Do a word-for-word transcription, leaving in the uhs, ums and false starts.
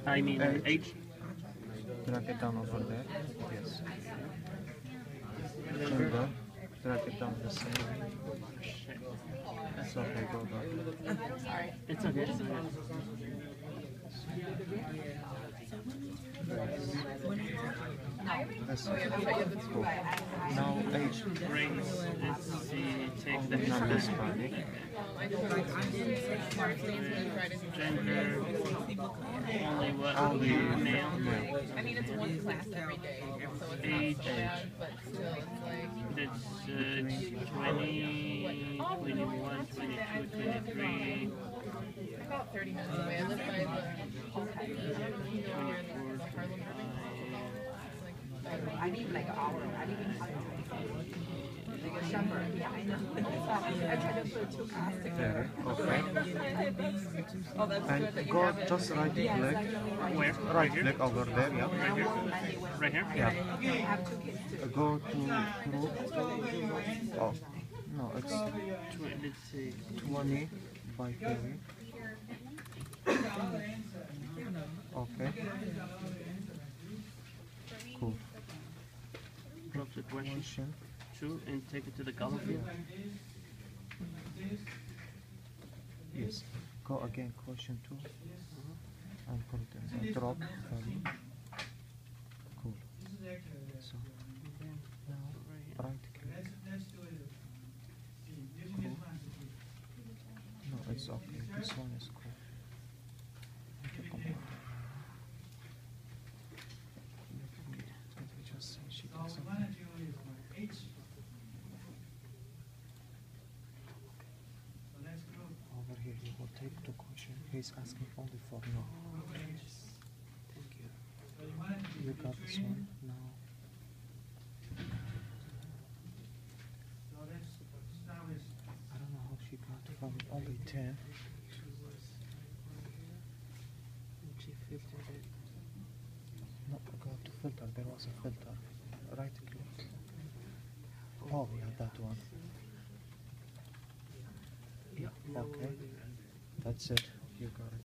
I mean H. H. Drag it down over there. Yes. Gender. Drag it down the same. It's okay, go back. It's okay. It's okay. That's okay. Cool. Now H. Race. Let's see. Take the Not Hispanic. gender. Only what? Only male. male. I mean, it's one class every day, so it's Age. not so bad, but still, it's like... That's uh, twenty, twenty-one, twenty-two, twenty-three. About thirty minutes away. I live by the, you know, near the, the Harlem Urban. It's like, I need like an hour. I need like a summer. Yeah, I know. I try to put two cars together. There. Okay. oh, that's good that And you go have it. just right click. Where? Right click over there, yeah. Right here? Right here? Yeah. I have two kids too. Uh, Go to group. Oh. No, it's Tw- Let's see. twenty by thirty. Okay. Cool. Drop the question Question. two and take it to the color field. Yes. Go again, question two. And put it in. Drop. thirty. Cool. So now right click. Cool. No, it's okay. This one is cool. Okay, come on. Let me, let me just say she does something. Over here, you will take the question. He's asking only for no. Thank you. You got this one now. I don't know how she got from only ten. She filtered it. No, go to filter. There was a filter. Right click. Oh, yeah, that one. Yeah. Okay. That's it. You got it.